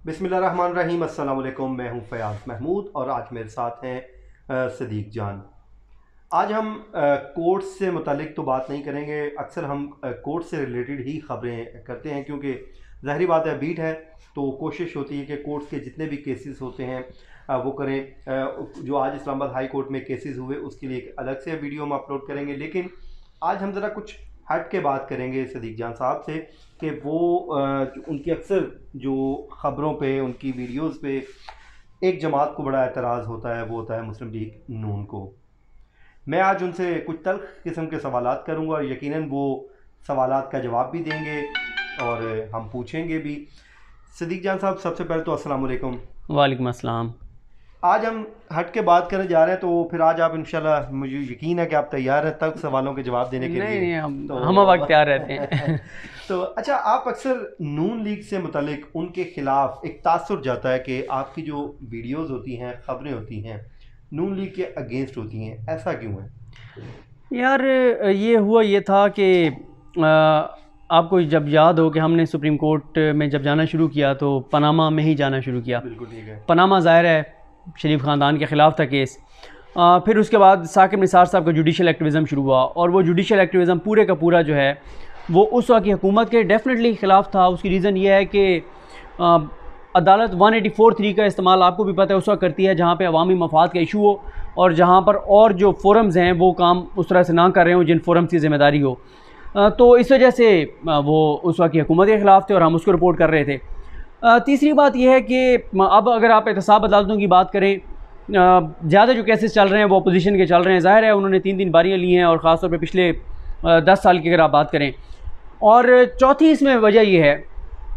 बिस्मिल्लाहिर्रहमानिर्रहीम। अस्सलाम वालेकुम। मैं हूं फयाज़ महमूद और आज मेरे साथ हैं सदीक जान। आज हम कोर्ट से मुतालिक तो बात नहीं करेंगे। अक्सर हम कोर्ट से रिलेटेड ही ख़बरें करते हैं क्योंकि ज़ाहिरी बात है, बीट है तो कोशिश होती है कि कोर्ट के जितने भी केसेस होते हैं वो करें। जो आज इस्लामाबाद हाई कोर्ट में केसेस हुए उसके लिए एक अलग से वीडियो हम अपलोड करेंगे, लेकिन आज हम ज़रा कुछ हट के बात करेंगे सदीक जान साहब से कि वो उनकी अक्सर जो ख़बरों पे, उनकी वीडियोस पे एक जमात को बड़ा एतराज़ होता है, वो होता है मुस्लिम लीग नून को। मैं आज उनसे कुछ तल्ख़ किस्म के सवालात करूँगा और यकीनन वो सवालात का जवाब भी देंगे और हम पूछेंगे भी। सदीक जान साहब, सबसे पहले तो अस्सलाम वालेकुम। वालेकुम अस्सलाम। आज हम हट के बात करने जा रहे हैं, तो फिर आज आप इंशाल्लाह, मुझे यकीन है कि आप तैयार हैं तक सवालों के जवाब देने के लिए। नहीं, हम वक्त तैयार रहते हैं। तो अच्छा, आप अक्सर नून लीग से मुतालिक उनके ख़िलाफ़ एक तासुर जाता है कि आपकी जो वीडियोज़ होती हैं, ख़बरें होती हैं, नून लीग के अगेंस्ट होती हैं, ऐसा क्यों है? यार, ये हुआ ये था कि आपको जब याद हो कि हमने सुप्रीम कोर्ट में जब जाना शुरू किया तो पनामा में ही जाना शुरू किया। बिल्कुल ठीक है। पनामा ज़ाहिर है शरीफ ख़ानदान के ख़िलाफ़ था केस। फिर उसके बाद साकिब निसार साहब का जुडिशल एक्टिविज़म शुरू हुआ और वो जुडिशल एक्टिविज़म पूरे का पूरा जो है वो उस वक्त की हुकूमत के डेफिनेटली ख़िलाफ़ था। उसकी रीज़न ये है कि अदालत 184(3) का इस्तेमाल आपको भी पता है उस वक्त करती है जहाँ पे अवामी मफाद का इशू हो और जहाँ पर और जो फोरम्स हैं वो काम उस तरह से ना कर रहे हो जिन फोरम्स की ज़िम्मेदारी हो। तो इस वजह से वो उस वक्त की हुकूमत के ख़िलाफ़ थे और हम उसको रिपोर्ट कर रहे थे। तीसरी बात यह है कि अब अगर आप एहतसाब अदालतों की बात करें, ज़्यादा जो केसेस चल रहे हैं वो अपोजिशन के चल रहे हैं। ज़ाहिर है उन्होंने 3 बारियाँ ली हैं और ख़ास तौर पे पिछले 10 साल की अगर आप बात करें। और चौथी इसमें वजह यह है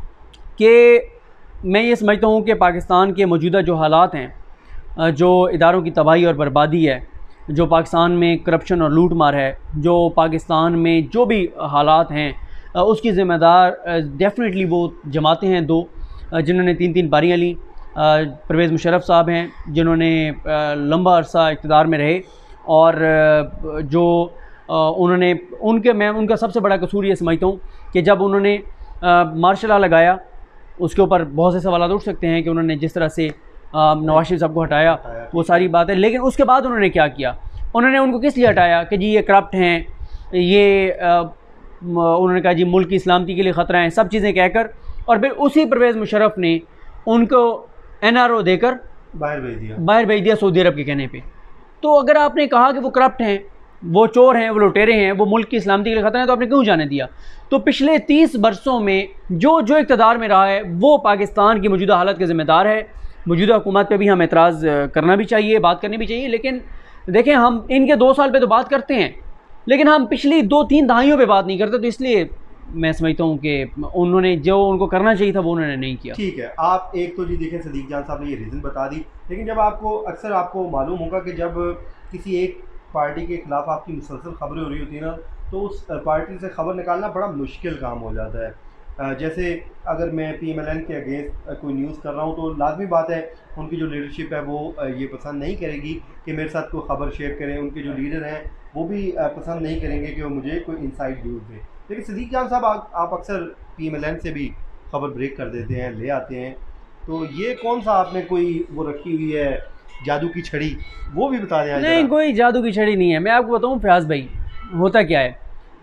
कि मैं ये समझता हूँ कि पाकिस्तान के मौजूदा जो हालात हैं, जो इदारों की तबाही और बर्बादी है, जो पाकिस्तान में करप्शन और लूट मार है, जो पाकिस्तान में जो भी हालात हैं उसकी ज़िम्मेदार डेफिनेटली वो जमातें हैं दो जिन्होंने 3 बारियाँ ली। परवेज़ मुशर्रफ साहब हैं जिन्होंने लंबा अरसा इक़्तिदार में रहे और जो उन्होंने मैं उनका सबसे बड़ा कसूर ये समझता हूँ कि जब उन्होंने मार्शल लॉ लगाया उसके ऊपर बहुत से सवाल उठ सकते हैं कि उन्होंने जिस तरह से नवाज शरीफ साहब को हटाया वो सारी बात है, लेकिन उसके बाद उन्होंने क्या किया, उन्होंने उनको किस लिए हटाया कि जी ये करप्ट हैं, ये उन्होंने कहा जी मुल्क की सलामती के लिए ख़तरा है, सब चीज़ें कहकर और फिर उसी परवेज़ मुशर्रफ ने उनको NRO देकर बाहर भेज दिया सऊदी अरब के कहने पे। तो अगर आपने कहा कि वो करप्ट हैं, वो चोर हैं, वो लुटेरे हैं, वो मुल्क की सलामती के लिए ख़तरा है, तो आपने क्यों जाने दिया? तो पिछले 30 बरसों में जो इक़्तिदार में रहा है वो पाकिस्तान की मौजूदा हालत के ज़िम्मेदार है। मौजूदा हुकूमत पे भी हम एतराज़ करना भी चाहिए, बात करनी भी चाहिए, लेकिन देखें हम इनके 2 साल पे तो बात करते हैं लेकिन हम पिछली 2-3 दहाइयों पे बात नहीं करते। तो इसलिए मैं समझता हूँ कि उन्होंने जो उनको करना चाहिए था वो उन्होंने नहीं किया। ठीक है, आप एक तो जी देखें, सदीक जान साहब ने ये रीज़न बता दी, लेकिन जब अक्सर आपको मालूम होगा कि जब किसी एक पार्टी के ख़िलाफ़ आपकी मुसलसल खबरें हो रही होती हैं ना, तो उस पार्टी से खबर निकालना बड़ा मुश्किल काम हो जाता है। जैसे अगर मैं PMLN के अगेंस्ट कोई न्यूज़ कर रहा हूँ तो लाजमी बात है उनकी जो लीडरशिप है वो ये पसंद नहीं करेगी कि मेरे साथ कोई ख़बर शेयर करें। उनके जो लीडर हैं वो भी पसंद नहीं करेंगे कि वो मुझे कोई इनसाइड न्यूज़ दें। लेकिन सदीक जान साहब, आप अक्सर PMLN से भी खबर ब्रेक कर देते हैं, ले आते हैं, तो ये कौन सा आपने कोई वो रखी हुई है जादू की छड़ी, वो भी बता दें। नहीं, कोई जादू की छड़ी नहीं है। मैं आपको बताऊँ फयाज़ भाई, होता क्या है,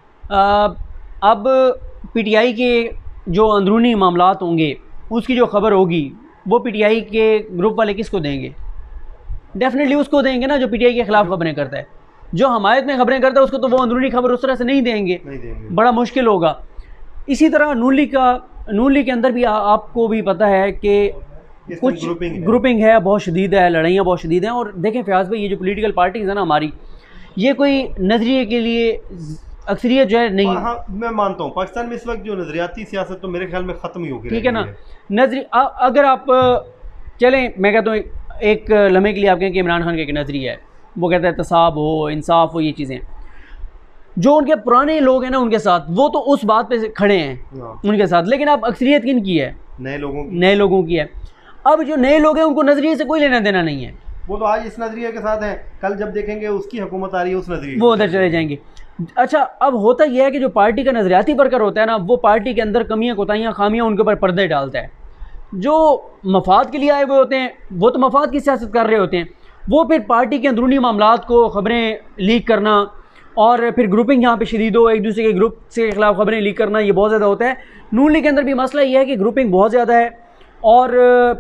अब PTI के जो अंदरूनी मामलात होंगे उसकी जो खबर होगी वो PTI के ग्रुप वाले किसको देंगे? डेफिनेटली उसको देंगे ना जो PTI के ख़िलाफ़ खबरें करता है। जो हमायत में खबरें करता है उसको तो वो अंदरूनी खबर उस तरह से नहीं देंगे, बड़ा मुश्किल होगा। इसी तरह नून लीग के अंदर भी आपको भी पता है कि कुछ ग्रुपिंग है, बहुत शदीद है, लड़ाइयाँ बहुत शदीद हैं। और देखें फयाज़ भाई, ये जो पॉलिटिकल पार्टीज़ है ना हमारी, ये कोई नज़रिए के लिए अक्सरियत जो है नहीं। हाँ, मैं मानता हूँ पाकिस्तान में इस वक्त जो नज़रियाती सियासत तो मेरे ख्याल में ख़त्म ही हो गई, ठीक है ना। अगर आप चलें, मैं कहता हूँ एक लम्हे के लिए आप कहें कि इमरान खान का एक नज़रिया है, वो कहता है तसाब हो, इंसाफ हो, ये चीज़ें जो उनके पुराने लोग हैं ना उनके साथ, वो तो उस बात पे खड़े हैं उनके साथ। लेकिन अब अक्सरियत किन की है? नए लोगों की है। अब जो नए लोग हैं उनको नज़रिए से कोई लेना देना नहीं है, वो तो आज इस नज़रिए के साथ हैं, कल जब देखेंगे उसकी हुकूमत आ रही है उस नज़रिए वो उधर चले जाएंगे। अच्छा, अब होता यह है कि जो पार्टी का नज़रियाती वर्कर होता है ना, वो पार्टी के अंदर कमियां, कोताहियां, खामियां उनके ऊपर पर्दे डालता है। जो मफाद के लिए आए हुए होते हैं वो तो मफाद की सियासत कर रहे होते हैं, वो फिर पार्टी के अंदरूनी मामलात को ख़बरें लीक करना और फिर ग्रुपिंग यहाँ पे शदीद हो, एक दूसरे के ग्रुप के ख़िलाफ़ ख़बरें लीक करना, ये बहुत ज़्यादा होता है। नून लीग के अंदर भी मसला ये है कि ग्रुपिंग बहुत ज़्यादा है और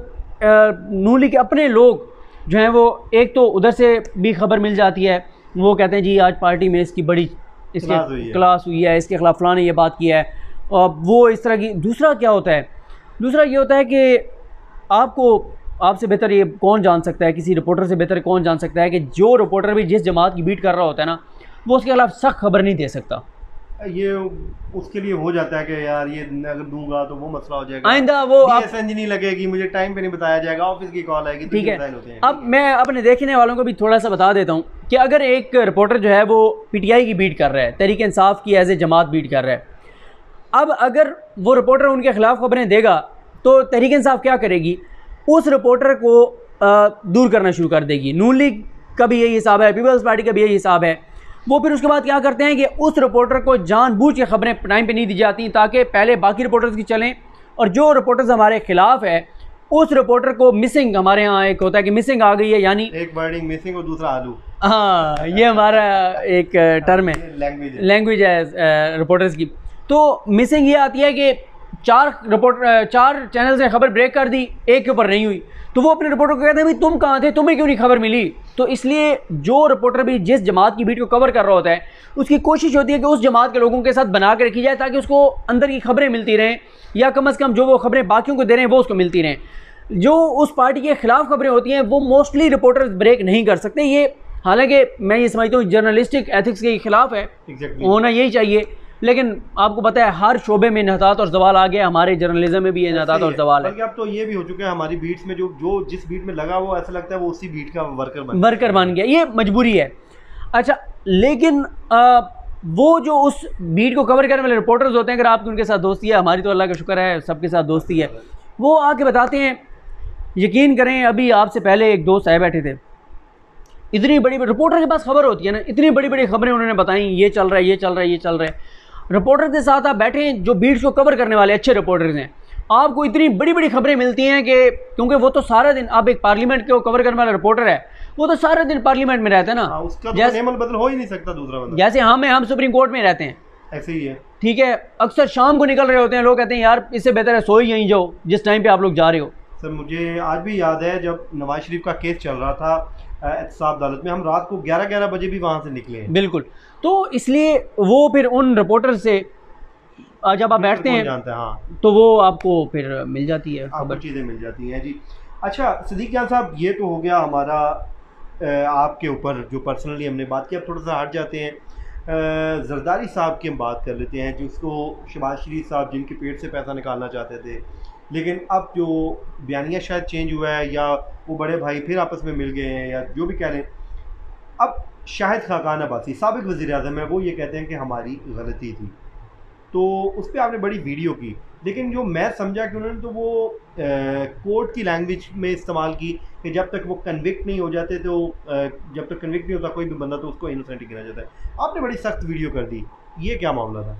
नून लीग के अपने लोग जो हैं वो एक तो उधर से भी खबर मिल जाती है, वो कहते हैं जी आज पार्टी में इसकी बड़ी क्लास हुई है, इसके ख़िलाफ़ फलां ने ये बात किया है, और वो इस तरह की। दूसरा क्या होता है, दूसरा ये होता है कि आपसे बेहतर ये कौन जान सकता है, किसी रिपोर्टर से बेहतर कौन जान सकता है कि जो रिपोर्टर भी जिस जमात की बीट कर रहा होता है ना, वो उसके खिलाफ सख्त खबर नहीं दे सकता। ये उसके लिए हो जाता है कि यार ये अगर दूंगा तो वो मसला हो जाएगा, आइंदा वो डीएसएनजी नहीं लगेगी, मुझे टाइम पे नहीं बताया जाएगा, ऑफिस की कॉल आएगी। ठीक है, अब मैं अपने देखने वालों को भी थोड़ा सा बता देता हूँ कि अगर एक रिपोर्टर जो है वो पीटीआई की बीट कर रहा है, तहरीक इंसाफ की एज ए जमात बीट कर रहा है, अब अगर वो रिपोर्टर उनके खिलाफ खबरें देगा तो तहरीक इंसाफ क्या करेगी, उस रिपोर्टर को दूर करना शुरू कर देगी। नून लीग का भी यही हिसाब है, पीपल्स पार्टी का भी यही हिसाब है। वो फिर उसके बाद क्या करते हैं कि उस रिपोर्टर को जानबूझ के खबरें टाइम पे नहीं दी जाती ताकि पहले बाकी रिपोर्टर्स की चलें, और जो रिपोर्टर्स हमारे खिलाफ है उस रिपोर्टर को मिसिंग, हमारे यहाँ एक होता है कि मिसिंग आ गई है, यानी एक वर्डिंग मिसिंग और दूसरा आलू, हाँ ये हमारा एक टर्म है, लैंग्वेज है रिपोर्टर्स की। तो मिसिंग ये आती है कि चार चैनल से खबर ब्रेक कर दी, एक के ऊपर नहीं हुई, तो वो अपने रिपोर्टर को कहते हैं भाई तुम कहाँ थे, तुम्हें क्यों नहीं खबर मिली। तो इसलिए जो रिपोर्टर भी जिस जमात की बीट को कवर कर रहा होता है उसकी कोशिश होती है कि उस जमात के लोगों के साथ बना के रखी जाए ताकि उसको अंदर की खबरें मिलती रहें, या कम अज़ कम जो वो खबरें बाकियों को दे रहे हैं वो उसको मिलती रहें। जो उस पार्टी के ख़िलाफ़ खबरें होती हैं वो मोस्टली रिपोर्टर्स ब्रेक नहीं कर सकते। ये हालांकि मैं ये समझता हूँ जर्नलिस्टिक एथिक्स के ख़िलाफ़ है, होना यही चाहिए, लेकिन आपको पता है हर शोबे में इन्हतात और जवाल आ गया, हमारे जर्नलिज्म में भी इन्हतात और जवाल है। अब तो ये भी हो चुका है हमारी बीट्स में, जो जिस बीट में लगा वो ऐसा लगता है वो उसी बीट का वर्कर बन गया, ये मजबूरी है। अच्छा, लेकिन वो जो उस बीट को कवर करने वाले रिपोर्टर्स होते हैं, अगर आपकी उनके साथ दोस्ती है, हमारी तो अल्लाह का शुक्र है सबके साथ दोस्ती है, वो आके बताते हैं, यकीन करें अभी आपसे पहले एक दोस्त आए बैठे थे, इतनी बड़ी रिपोर्टर के पास खबर होती है ना, इतनी बड़ी बड़ी खबरें उन्होंने बताई, ये चल रहा है, ये चल रहा है, ये चल रहा है। रिपोर्टर के साथ आप बैठे हैं जो बीट्स को कवर करने वाले अच्छे रिपोर्टर्स हैं, आपको इतनी बड़ी बड़ी खबरें मिलती हैं कि क्योंकि वो तो सारा दिन, आप एक पार्लियामेंट को कवर करने वाला रिपोर्टर है, वो तो सारा दिन पार्लियामेंट में रहता है ना, उसका तो नेमल बदल हो ही नहीं सकता दूसरा बंदा, जैसे हम सुप्रीम कोर्ट में रहते हैं ऐसे ही है। ठीक है, अक्सर शाम को निकल रहे होते हैं, लोग कहते हैं यार इससे बेहतर है सो ही यहीं जाओ जिस टाइम पे आप लोग जा रहे हो। सर मुझे आज भी याद है जब नवाज शरीफ का केस चल रहा था एहतसाब अदालत में, हम रात को 11-11 बजे भी वहाँ से निकले हैं। बिल्कुल, तो इसलिए वो फिर उन रिपोर्टर से जब आप बैठते हैं हाँ, तो वो आपको फिर मिल जाती है, आपको चीज़ें मिल जाती हैं जी। अच्छा सदीक जान साहब, ये तो हो गया हमारा आपके ऊपर जो पर्सनली हमने बात की। अब थोड़ा सा हट जाते हैं, जरदारी साहब की हम बात कर लेते हैं, जिसको शहबाज शरीफ साहब जिनके पेट से पैसा निकालना चाहते थे, लेकिन अब जो बयानिया शायद चेंज हुआ है या वो बड़े भाई फिर आपस में मिल गए हैं या जो भी कह लें। अब शाहिद खाकान अब्बासी साबिक वज़ीर-ए-आज़म है, वो ये कहते हैं कि हमारी गलती थी, तो उस पर आपने बड़ी वीडियो की, लेकिन जो मैं समझा कि उन्होंने तो वो कोर्ट की लैंग्वेज में इस्तेमाल की कि जब तक वो कन्विक्ट नहीं हो जाते तो जब तक कन्विक्ट नहीं होता कोई भी बंदा तो उसको इनोसेंट ही गिना जाता है। आपने बड़ी सख्त वीडियो कर दी, ये क्या मामला था?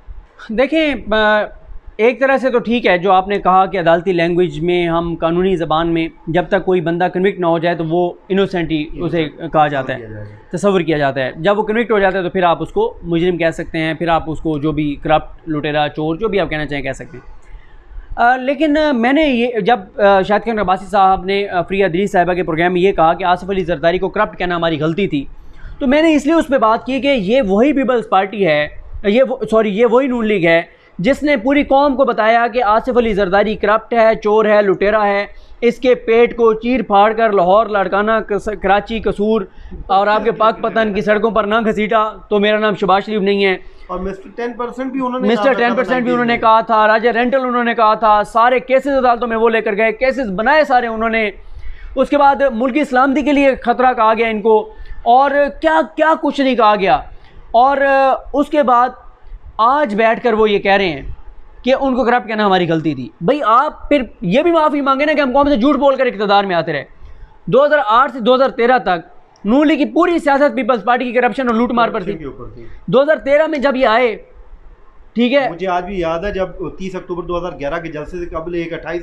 देखें, एक तरह से तो ठीक है जो आपने कहा कि अदालती लैंग्वेज में हम कानूनी ज़बान में जब तक कोई बंदा कन्विक्ट ना हो जाए तो वो इनोसेंट ही उसे कहा जाता है, तस्वर किया जाता है। जब वो कन्विक्ट हो जाता है तो फिर आप उसको मुजरिम कह सकते हैं, फिर आप उसको जो भी करप्ट, लुटेरा, चोर, जो भी आप कहना चाहें कह सकते हैं। लेकिन मैंने ये जब शाहिद खान अब्बासी साहब ने फ्रिया अदरीस साहिबा के प्रोग्राम में ये कहा कि आसिफ अली जरदारी को करप्ट कहना हमारी गलती थी, तो मैंने इसलिए उस पर बात की कि ये वही पीपल्स पार्टी है, ये वही नून लीग है जिसने पूरी कौम को बताया कि आसिफ अली जरदारी करप्ट है, चोर है, लुटेरा है, इसके पेट को चीर फाड़ कर लाहौर, लाड़काना, कराची, कसूर और आपके पाक पतन की सड़कों पर ना घसीटा तो मेरा नाम शहबाज शरीफ नहीं है। और मिस्टर 10% भी उन्होंने कहा था, राजा रेंटल उन्होंने कहा था, सारे केसेस अदालतों में वो लेकर गए, केसेस बनाए सारे उन्होंने। उसके बाद मुल्की सलामती के लिए ख़तरा कहा गया इनको, और क्या क्या कुछ नहीं कहा गया। और उसके बाद आज बैठकर वो ये कह रहे हैं कि उनको करप्ट कहना हमारी गलती थी। भाई आप फिर ये भी माफ़ी मांगे ना कि हम कौन से झूठ बोलकर इक़्तिदार में आते रहे। 2008 से 2013 तक नून लीग की पूरी सियासत पीपल्स पार्टी की करप्शन और लूटमार पर थी। 2013 में जब ये आए, ठीक है, मुझे आज भी याद है जब 30 अक्टूबर 2011 के जलसे से कबल एक 28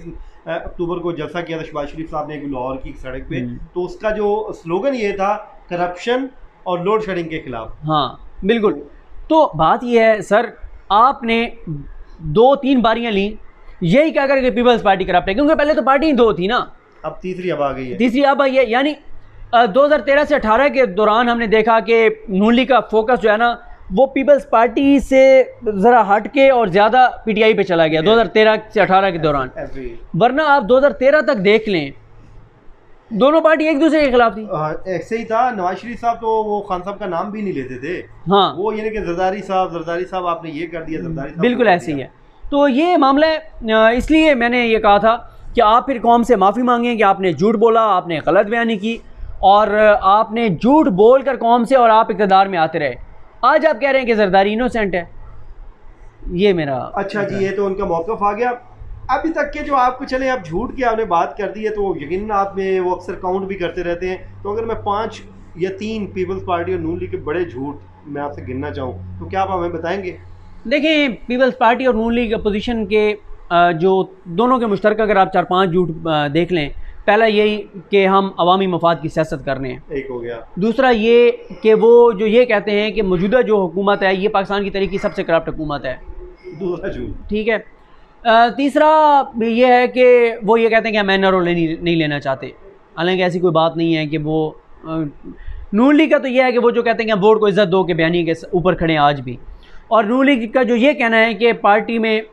अक्टूबर को जलसा किया था शहबाज शरीफ साहब ने लाहौर की सड़क पे, तो उसका जो स्लोगन ये था करप्शन और लोड शेडिंग के खिलाफ। हाँ बिल्कुल। तो बात ये है सर, आपने 2-3 बारियां ली यही क्या कर पीपल्स पार्टी करप्ट है, क्योंकि पहले तो पार्टी ही 2 थी ना, अब तीसरी अब आ गई है। तीसरी अब आई है। यानी 2013 से 18 के दौरान हमने देखा कि नून लीग का फोकस जो है ना वो पीपल्स पार्टी से ज़रा हट के और ज़्यादा पीटीआई पे चला गया 2013 से 18 के दौरान। वरना आप 2013 तक देख लें दोनों पार्टी एक दूसरे के खिलाफ थी। ऐसे ही था। नवाज शरीफ साहब तो वो खान साहब का नाम भी नहीं लेते थे। हाँ, वो ये कि जरदारी साहब आपने ये कर दिया, जरदारी साहब बिल्कुल ऐसे ही है। तो ये मामला है, इसलिए मैंने ये कहा था कि आप फिर कौम से माफ़ी मांगें कि आपने झूठ बोला, आपने गलत बयानी की और आपने झूठ बोल कर कौम से और आप इक़्तिदार में आते रहे। आज आप कह रहे हैं कि जरदारी इनोसेंट है, ये मेरा अच्छा जी, ये तो उनका मौक़िफ़ आ गया। अभी तक के जो आपको चले आप झूठ की आपने बात कर दी है तो यकीनन आप में वो अक्सर काउंट भी करते रहते हैं। तो अगर मैं 5 या 3 पीपल्स पार्टी और नून लीग के बड़े झूठ मैं आपसे गिनना चाहूँ तो क्या आप हमें बताएंगे? देखें, पीपल्स पार्टी और नून लीग अपोजिशन के जो दोनों के मुश्तरक अगर आप 4-5 झूठ देख लें, पहला यही कि हम अवामी मफाद की सियासत कर रहे हैं, एक हो गया। दूसरा ये कि वो जो ये कहते हैं कि मौजूदा जो हुकूमत है ये पाकिस्तान की तरह की सबसे करप्ट हुकूमत है, दूसरा झूठ। ठीक है। तीसरा ये है कि वो ये कहते हैं कि हम एन रोल नहीं लेना चाहते, हालांकि ऐसी कोई बात नहीं है कि वो नून लीग का तो ये है कि वो जो कहते हैं कि हम वोट को इज्जत दो के बयानी के ऊपर खड़े हैं आज भी। और नून लीग का जो ये कहना है कि पार्टी में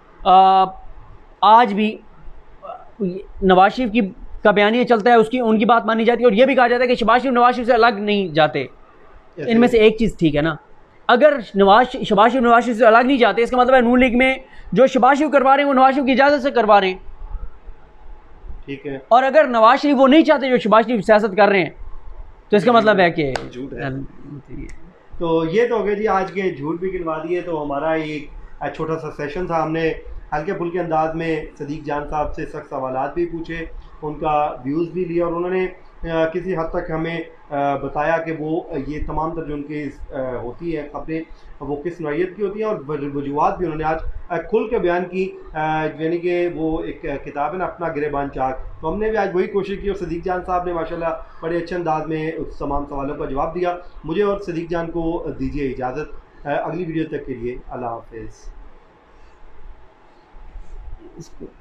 आज भी नवाज शरीफ की का बयानिया चलता है, उसकी उनकी बात मानी जाती है और ये भी कहा जाता है कि शहबाज शरीफ नवाज शरीफ से अलग नहीं जाते। इनमें से एक चीज़ ठीक है ना, अगर शहबाज शरीफ नवाज शरीफ से अलग नहीं जाते इसका मतलब है नून लीग में जो शहबाज शरीफ करवा रहे हैं वो नवाज शरीफ की इजाज़त से करवा रहे हैं। ठीक है। और अगर नवाज शरीफ वो नहीं चाहते जो शहबाज शरीफ सियासत कर रहे हैं तो इसका मतलब है कि झूठ है। तो ये तो हो गए जी आज के झूठ भी गिनवा दिए। तो हमारा एक छोटा सा सेशन था, हमने हल्के फुल्के अंदाज में सदीक जान साहब से सख्त सवालात भी पूछे, उनका व्यूज़ भी लिया और उन्होंने किसी हद तक हमें बताया कि वो ये तमाम तर जो उनकी होती है खबरें वो किस नौइयत की होती हैं और वजूहत भी उन्होंने आज खुल के बयान की। यानी कि वो एक किताब है ना अपना गिरेबान चाक, तो हमने भी आज वही कोशिश की और सदीक जान साहब ने माशाल्लाह बड़े अच्छे अंदाज में उस तमाम सवालों का जवाब दिया। मुझे और सदीक जान को दीजिए इजाज़त, अगली वीडियो तक के लिए अल्लाह हाफ़िज़।